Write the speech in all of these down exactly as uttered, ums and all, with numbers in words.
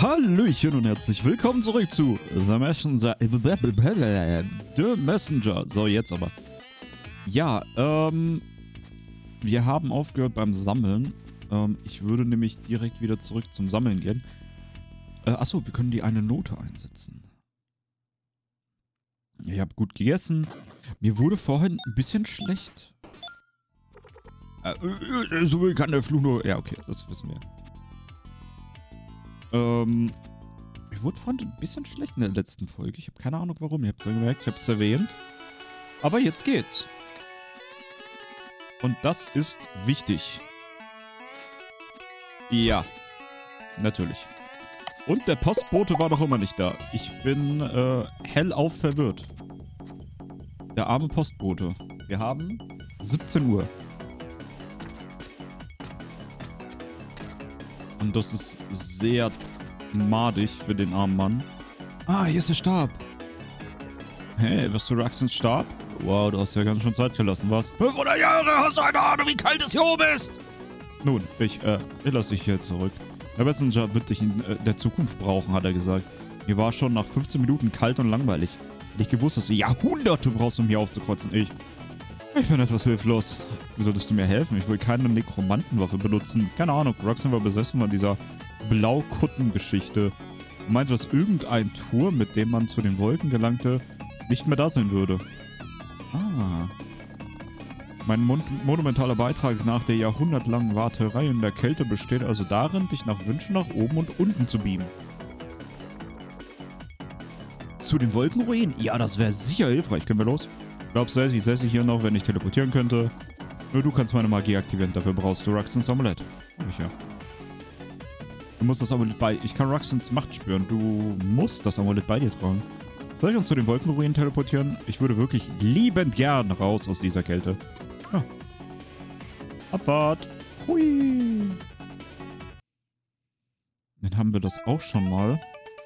Hallöchen und herzlich willkommen zurück zu The Messenger. The Messenger. So, jetzt aber. Ja, ähm, wir haben aufgehört beim Sammeln. Ähm, ich würde nämlich direkt wieder zurück zum Sammeln gehen. Äh, achso, wir können die eine Note einsetzen. Ich habe gut gegessen. Mir wurde vorhin ein bisschen schlecht. Äh, äh, so kann der Fluch nur... Ja, okay, das wissen wir. Ähm, mir wurde vorhin ein bisschen schlecht in der letzten Folge. Ich habe keine Ahnung warum. Ihr habt es ja gemerkt, ich habe es erwähnt. Aber jetzt geht's. Und das ist wichtig. Ja, natürlich. Und der Postbote war noch immer nicht da. Ich bin äh, hellauf verwirrt. Der arme Postbote. Wir haben siebzehn Uhr. Und das ist sehr madig für den armen Mann. Ah, hier ist der Stab. Hey, wirst du Ruxins Stab? Wow, du hast ja ganz schön Zeit gelassen, was? fünfhundert Jahre, hast du eine Ahnung, wie kalt es hier oben ist? Nun, ich, äh, ich lasse dich hier zurück. Der Messenger wird dich in äh, der Zukunft brauchen, hat er gesagt. Mir war schon nach fünfzehn Minuten kalt und langweilig. Hätte ich gewusst, dass du Jahrhunderte brauchst, um hier aufzukreuzen. Ich, ich bin etwas hilflos. Wie solltest du mir helfen? Ich will keine Nekromantenwaffe benutzen. Keine Ahnung, Roxanne war besessen von dieser Blaukutten-Geschichte. Meinte, dass irgendein Turm, mit dem man zu den Wolken gelangte, nicht mehr da sein würde. Ah. Mein mon monumentaler Beitrag nach der jahrhundertlangen Warterei in der Kälte besteht also darin, dich nach Wünschen nach oben und unten zu beamen. Zu den Wolkenruinen? Ja, das wäre sicher hilfreich. Können wir los? Glaubst du, ich säße hier noch, wenn ich teleportieren könnte? Nur du kannst meine Magie aktivieren. Dafür brauchst du Ruxins Amulett. Hab ich ja. Du musst das Amulett bei... Ich kann Ruxins Macht spüren. Du musst das Amulett bei dir tragen. Soll ich uns zu den Wolkenruinen teleportieren? Ich würde wirklich liebend gern raus aus dieser Kälte. Ja. Abfahrt. Hui. Dann haben wir das auch schon mal.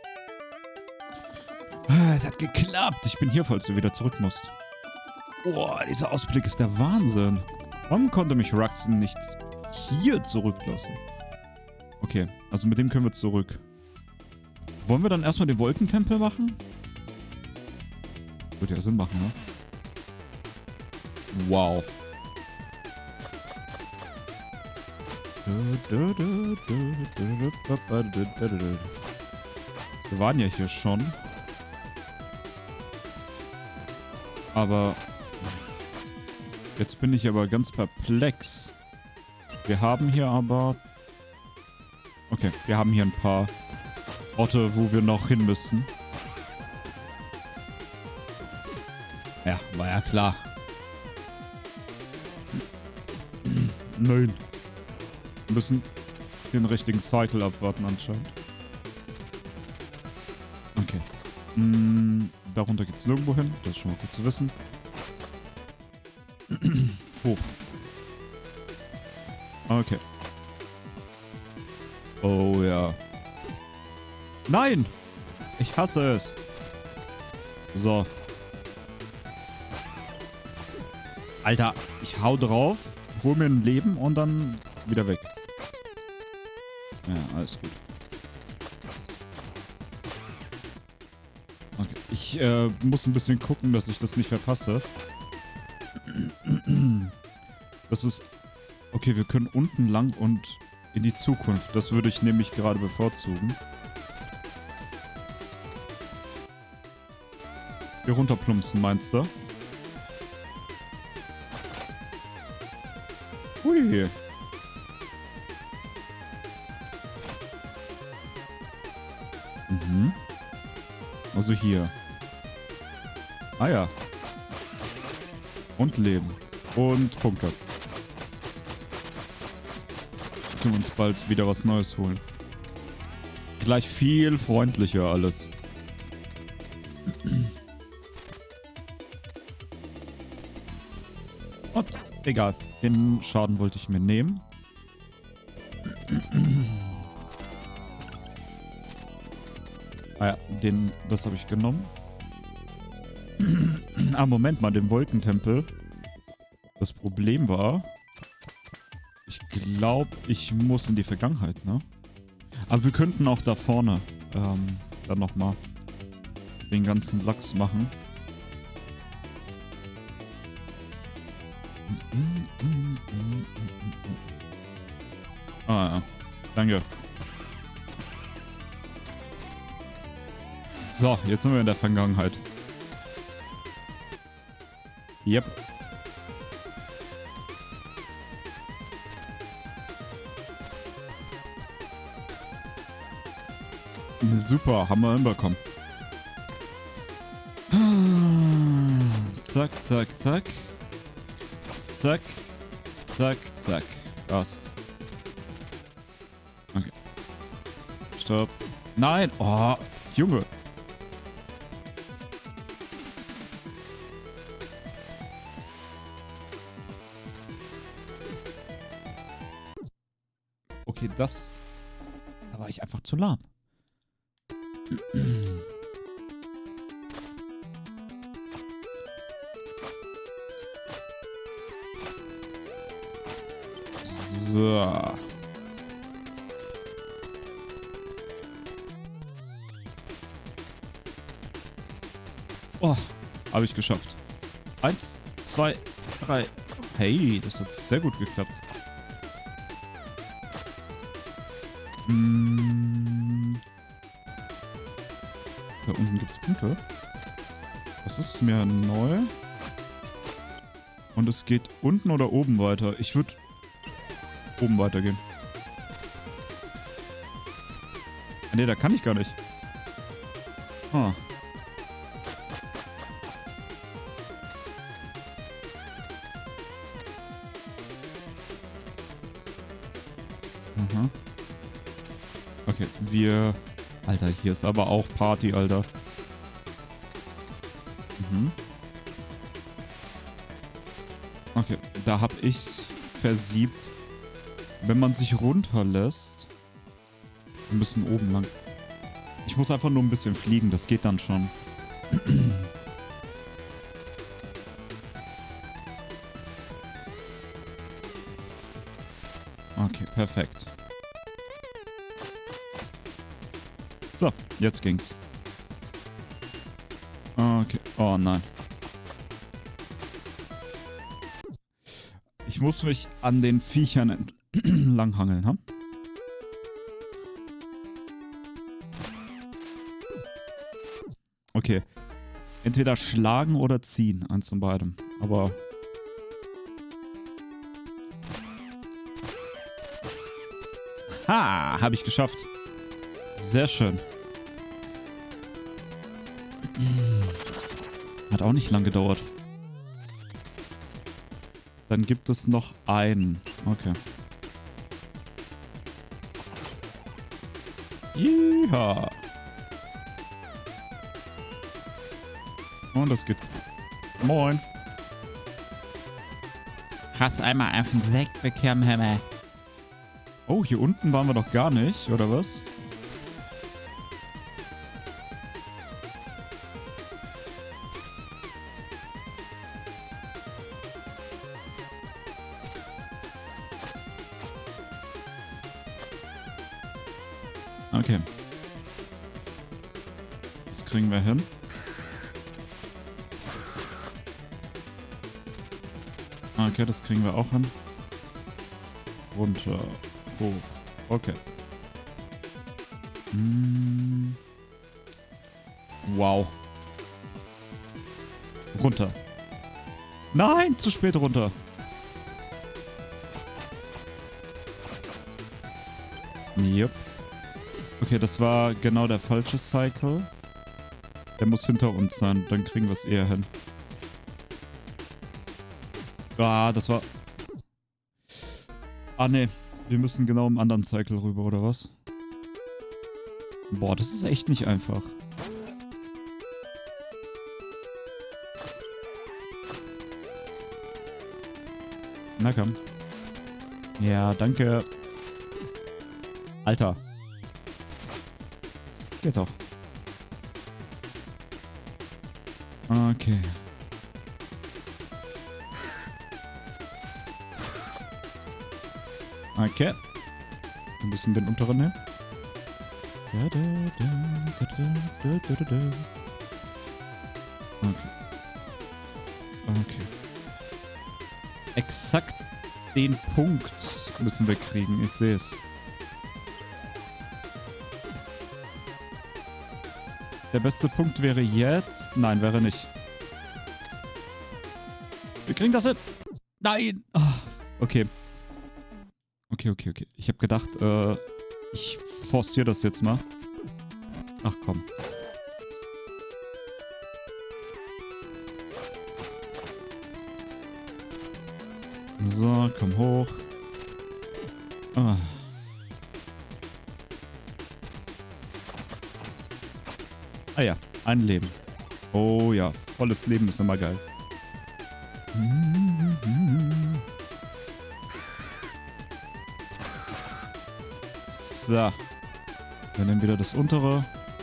Ah, es hat geklappt. Ich bin hier, falls du wieder zurück musst. Boah, dieser Ausblick ist der Wahnsinn. Warum konnte mich Ruxin nicht hier zurücklassen? Okay, also mit dem können wir zurück. Wollen wir dann erstmal den Wolkentempel machen? Würde ja Sinn machen, ne? Wow. Wir waren ja hier schon. Aber jetzt bin ich aber ganz perplex. Wir haben hier aber... Okay, wir haben hier ein paar Orte, wo wir noch hin müssen. Ja, war ja klar. Nein. Wir müssen den richtigen Cycle abwarten anscheinend. Okay. Hm, darunter geht es nirgendwo hin. Das ist schon mal gut zu wissen. Hoch. Okay. Oh ja. Nein! Ich hasse es. So. Alter, ich hau drauf, hol mir ein Leben und dann wieder weg. Ja, alles gut. Okay, ich äh, muss ein bisschen gucken, dass ich das nicht verpasse. Das ist... Okay, wir können unten lang und in die Zukunft. Das würde ich nämlich gerade bevorzugen. Hier runterplumpsen, meinst du? Hui. Mhm. Also hier. Ah ja. Und Leben. Und Punkte. Können wir uns bald wieder was Neues holen. Gleich viel freundlicher alles. Und egal. Den Schaden wollte ich mir nehmen. Ah ja, den, das habe ich genommen. Ah, Moment mal, den Wolkentempel. Das Problem war, ich glaube, ich muss in die Vergangenheit, ne? Aber wir könnten auch da vorne ähm, dann nochmal den ganzen Lachs machen. Ah ja, danke. So, jetzt sind wir in der Vergangenheit. Yep. Super, haben wir hinbekommen. Zack, zack, zack. Zack, zack, zack. Passt. Okay. Stopp. Nein! Oh, Junge. Okay, das... Da war ich einfach zu lahm. So. Oh, habe ich geschafft. Eins, zwei, drei. Hey, das hat sehr gut geklappt. Hm. Da unten gibt es Punkte. Das ist mir neu. Und es geht unten oder oben weiter. Ich würde oben weitergehen. Ne, da kann ich gar nicht. Ah. Mhm. Okay, wir... Alter, hier ist aber auch Party, Alter. Mhm. Okay, da hab ich's versiebt. Wenn man sich runterlässt... Wir müssen oben lang. Ich muss einfach nur ein bisschen fliegen, das geht dann schon. Okay, perfekt. So, jetzt ging's. Okay. Oh nein. Ich muss mich an den Viechern langhangeln, ha? Okay. Entweder schlagen oder ziehen. Eins von beidem. Aber... Ha! Habe ich geschafft. Sehr schön. Hat auch nicht lang gedauert. Dann gibt es noch einen. Okay. Jeha. Und das geht. Moin. Hast einmal auf den Weg bekommen, Hammer. Oh, hier unten waren wir doch gar nicht, oder was? Okay. Das kriegen wir hin. Okay, das kriegen wir auch hin. Runter. Hoch. Okay. Hm. Wow. Runter. Nein, zu spät runter. Yep. Okay, das war genau der falsche Cycle. Der muss hinter uns sein, dann kriegen wir es eher hin. Ah, das war... Ah, ne. Wir müssen genau im anderen Cycle rüber, oder was? Boah, das ist echt nicht einfach. Na komm. Ja, danke. Alter. Geht doch. Okay. Okay. Wir müssen den unteren nehmen. Okay. Okay. Exakt den Punkt müssen wir kriegen. Ich sehe es. Der beste Punkt wäre jetzt... Nein, wäre nicht. Wir kriegen das hin. Nein. Oh, okay. Okay, okay, okay. Ich habe gedacht, äh, ich forciere das jetzt mal. Ach komm. So, komm hoch. Ah. Ah ja, ein Leben. Oh ja, volles Leben ist immer geil. So. Wir nehmen wieder das untere.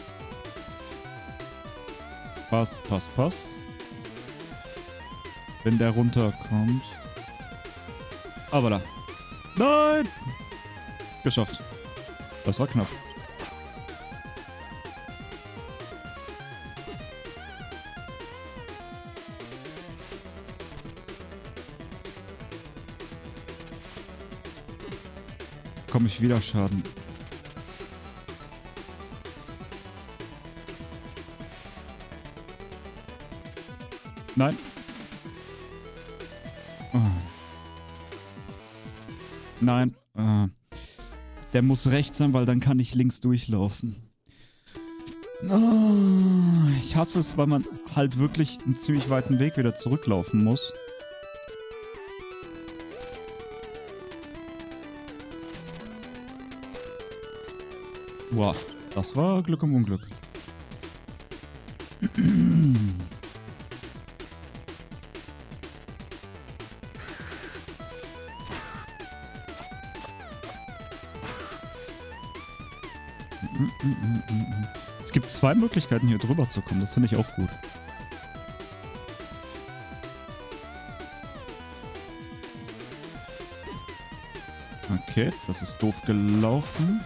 Passt, passt, passt. Wenn der runterkommt. Aber da. Nein! Geschafft. Das war knapp. Komm ich wieder Schaden. Nein. Oh. Nein. Oh. Der muss rechts sein, weil dann kann ich links durchlaufen. Oh. Ich hasse es, weil man halt wirklich einen ziemlich weiten Weg wieder zurücklaufen muss. Wow, das war Glück im Unglück. Es gibt zwei Möglichkeiten, hier drüber zu kommen. Das finde ich auch gut. Okay, das ist doof gelaufen.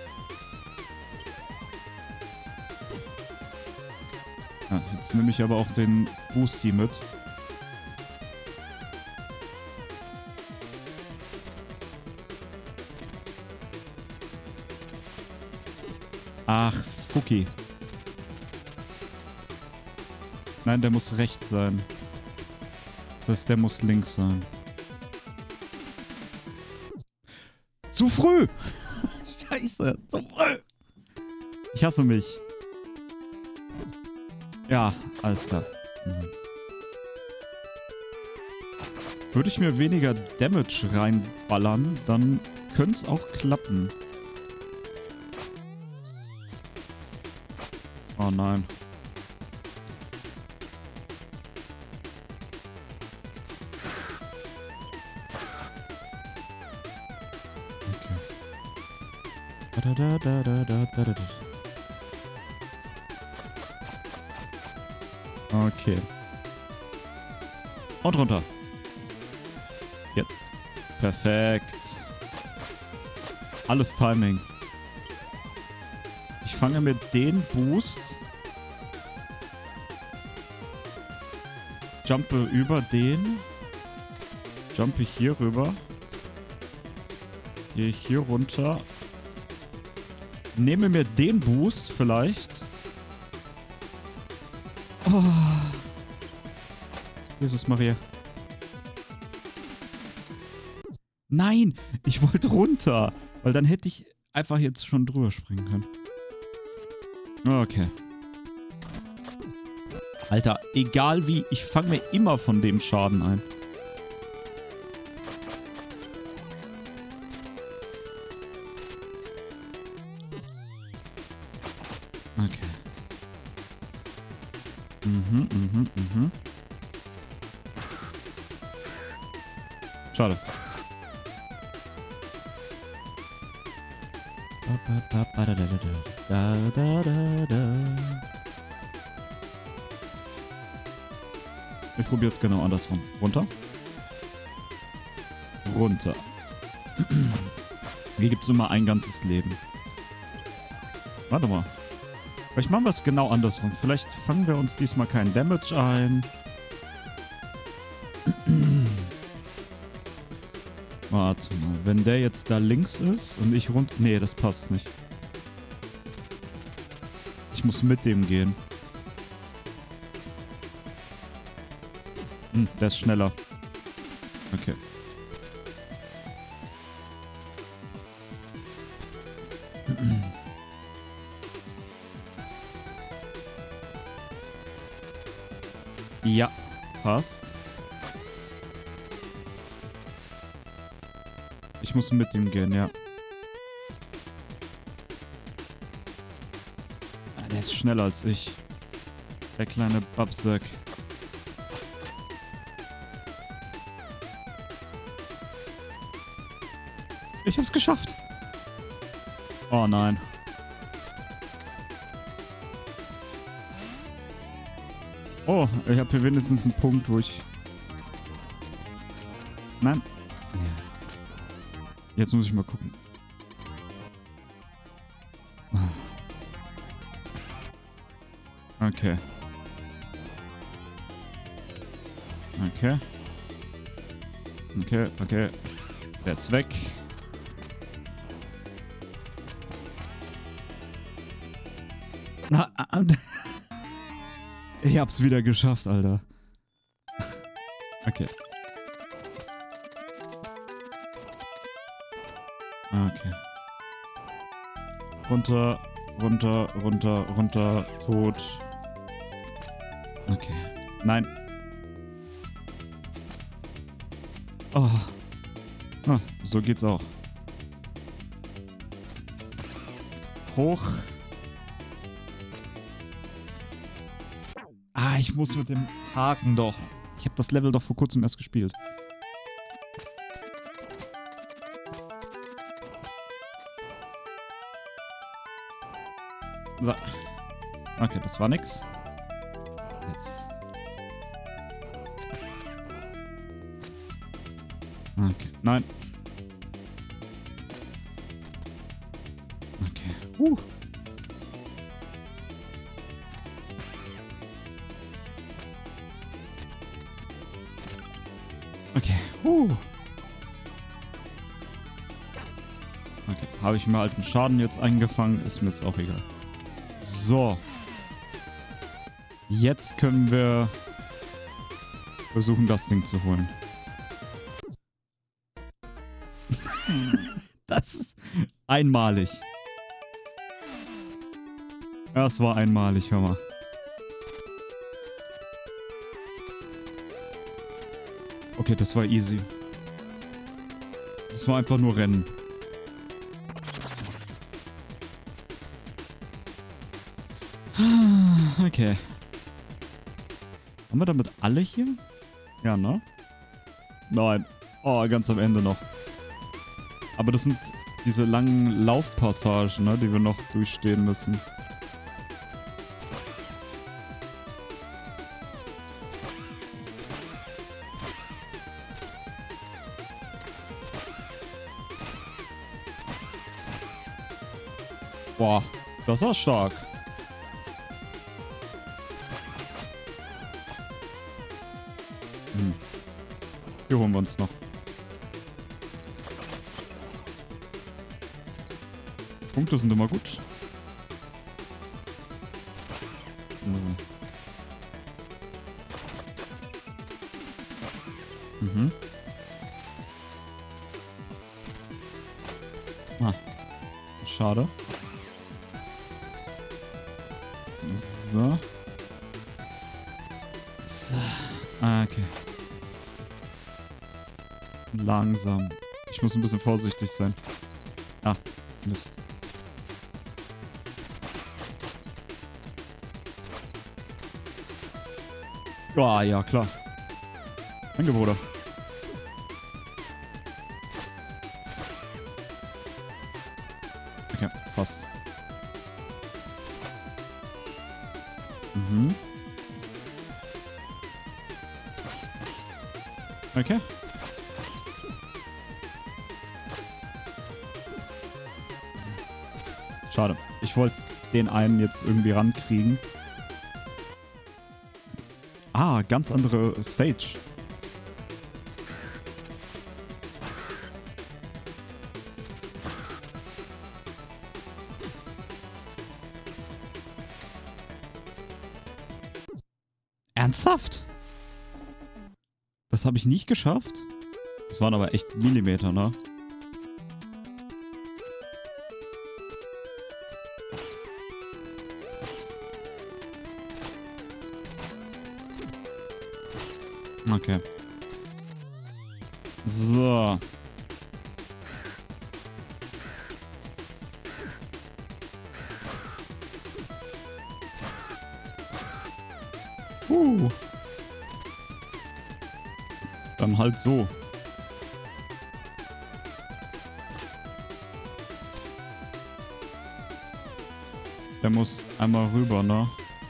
Ja, jetzt nehme ich aber auch den Boosty mit. Ach, Fuki. Nein, der muss rechts sein. Das heißt, der muss links sein. Zu früh! Scheiße, zu früh! Ich hasse mich. Ja, alles klar. Mhm. Würde ich mir weniger Damage reinballern, dann könnte es auch klappen. Oh nein. Okay. Da, da, da, da, da, da, da. Okay. Und runter. Jetzt. Perfekt. Alles Timing. Ich fange mit den Boost. Jumpe über den. Jumpe hier rüber. Gehe hier runter. Nehme mir den Boost vielleicht. Oh. Jesus Maria. Nein, ich wollte runter. Weil dann hätte ich einfach jetzt schon drüber springen können. Okay. Alter, egal wie, ich fange mir immer von dem Schaden ein. Okay. Mhm, mhm, mhm. Schade. Da, da, da, da. Ich probiere es genau andersrum. Runter. Runter. Hier gibt es immer ein ganzes Leben. Warte mal. Vielleicht machen wir es genau andersrum. Vielleicht fangen wir uns diesmal keinen Damage ein. Warte mal. Wenn der jetzt da links ist und ich rund... Nee, das passt nicht. Ich muss mit dem gehen. Hm, der ist schneller. Okay. Ja, passt. Ich muss mit ihm gehen, ja. Ah, der ist schneller als ich. Der kleine Babsack. Ich hab's geschafft. Oh nein. Oh, ich habe hier wenigstens einen Punkt, wo ich... Nein. Jetzt muss ich mal gucken. Okay. Okay. Okay, okay. Der ist weg. Na, ich hab's wieder geschafft, Alter. Okay. Okay. Runter, runter, runter, runter, tot. Okay. Nein. Oh. Ah, so geht's auch. Hoch. Ah, ich muss mit dem Haken doch. Ich habe das Level doch vor kurzem erst gespielt. So. Okay, das war nix. Jetzt. Okay. Nein. Okay. Uh. Okay. Uh. Okay. Habe ich mir alten Schaden jetzt eingefangen? Ist mir jetzt auch egal. So. Jetzt können wir versuchen, das Ding zu holen. Das ist einmalig. Das war einmalig, hör mal. Okay, das war easy. Das war einfach nur Rennen. Okay. Haben wir damit alle hier? Ja, ne? Nein. Oh, ganz am Ende noch. Aber das sind diese langen Laufpassagen, ne, die wir noch durchstehen müssen. Boah, das war stark. Hm. Hier holen wir uns noch. Punkte sind immer gut. Also. Mhm. Ah. Schade. So. So. Ah, okay. Langsam. Ich muss ein bisschen vorsichtig sein. Ah, Mist. Ja, ja, klar. Danke, Bruder. Okay, fast. Mhm. Okay. Schade. Ich wollte den einen jetzt irgendwie rankriegen. Ah, ganz andere Stage. Ernsthaft? Das habe ich nicht geschafft? Das waren aber echt Millimeter, ne? Okay. So. Uh. Dann halt so. Der muss einmal rüber, ne?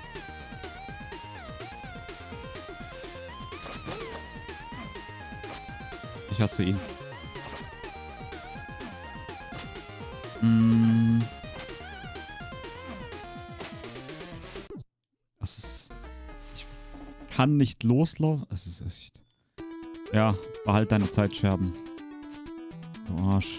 Ich hasse ihn. Mm. Das ist... Ich kann nicht loslaufen. Es ist echt... Ja, behalt deine Zeitscherben. Du Arsch.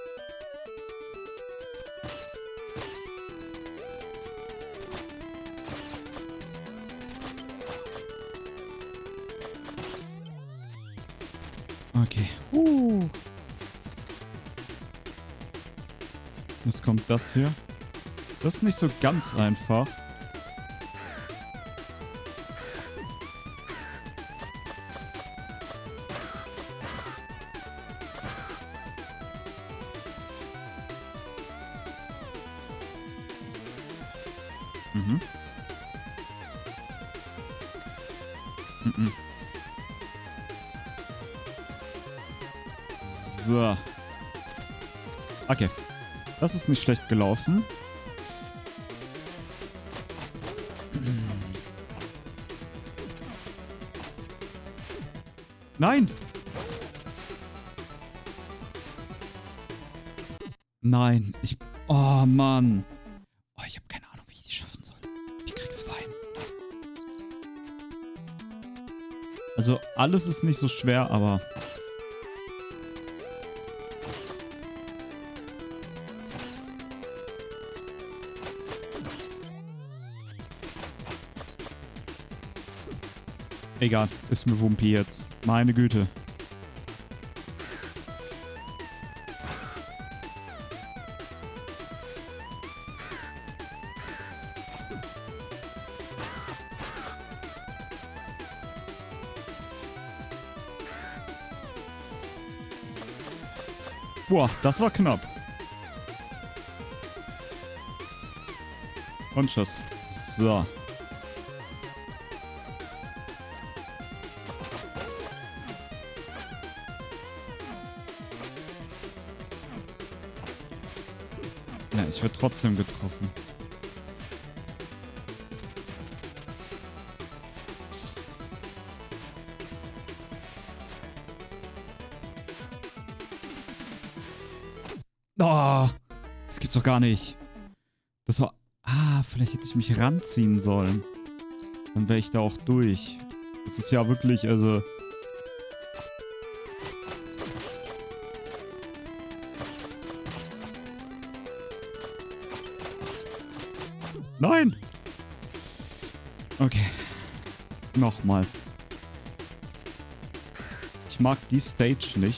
Okay. Uh. Jetzt kommt das hier. Das ist nicht so ganz einfach. Mhm. Mhm. So. Okay. Das ist nicht schlecht gelaufen. Nein! Nein, ich... Oh, Mann. Oh, ich habe keine Ahnung, wie ich die schaffen soll. Ich krieg's Wein. Also, alles ist nicht so schwer, aber... Egal, ist mir Wumpi jetzt. Meine Güte. Boah, das war knapp. Und tschüss. So. Ja, ich werde trotzdem getroffen. Oh, das gibt's doch gar nicht. Das war... Ah, vielleicht hätte ich mich ranziehen sollen. Dann wäre ich da auch durch. Das ist ja wirklich, also... Nein! Okay. Nochmal. Ich mag die Stage nicht.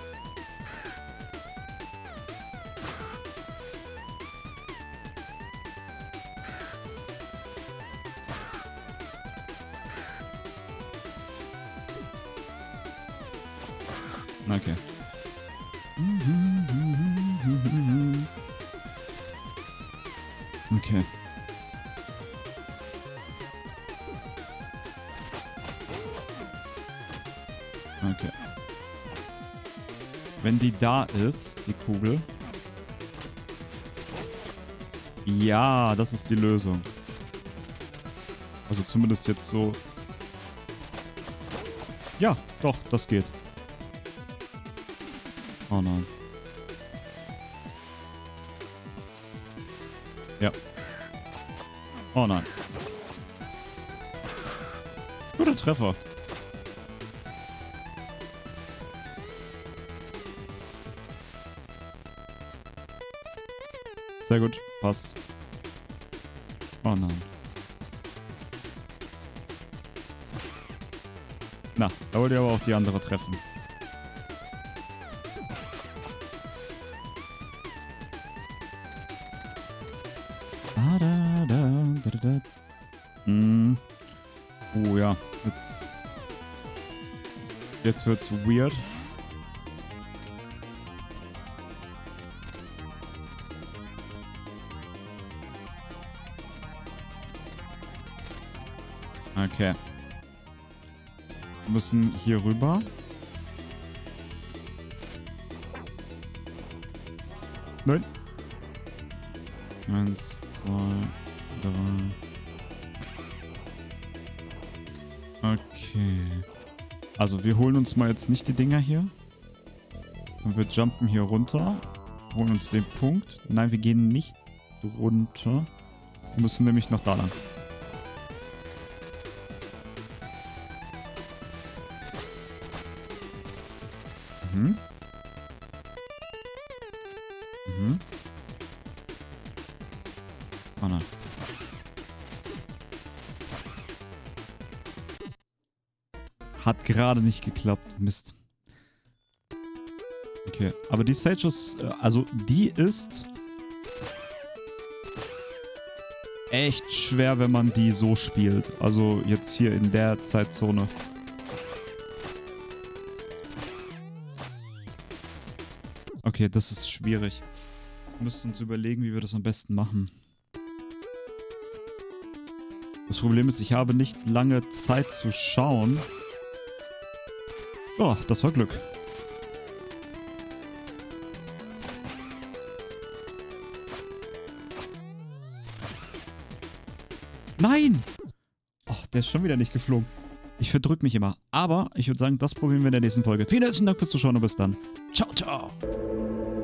Okay. Okay. Okay. Wenn die da ist, die Kugel. Ja, das ist die Lösung. Also zumindest jetzt so. Ja, doch, das geht. Oh nein. Ja. Oh nein. Guter Treffer. Sehr gut. Passt. Oh nein. Na, da wollte ich aber auch die andere treffen. Da, da, da, da, da. Hm. Oh ja, jetzt... Jetzt wird's weird. Okay. Wir müssen hier rüber. Nein. Eins, zwei, drei. Okay. Also wir holen uns mal jetzt nicht die Dinger hier. Und wir jumpen hier runter. Holen uns den Punkt. Nein, wir gehen nicht runter. Wir müssen nämlich noch da lang. Mhm. Mhm. Oh nein. Hat gerade nicht geklappt. Mist. Okay, aber die Stage ist, also die ist echt schwer, wenn man die so spielt. Also jetzt hier in der Zeitzone. Okay, das ist schwierig. Wir müssen uns überlegen, wie wir das am besten machen. Das Problem ist, ich habe nicht lange Zeit zu schauen. Oh, das war Glück. Nein! Ach, der ist schon wieder nicht geflogen. Ich verdrück mich immer. Aber ich würde sagen, das probieren wir in der nächsten Folge. Vielen herzlichen Dank fürs Zuschauen und bis dann. Ciao, ciao!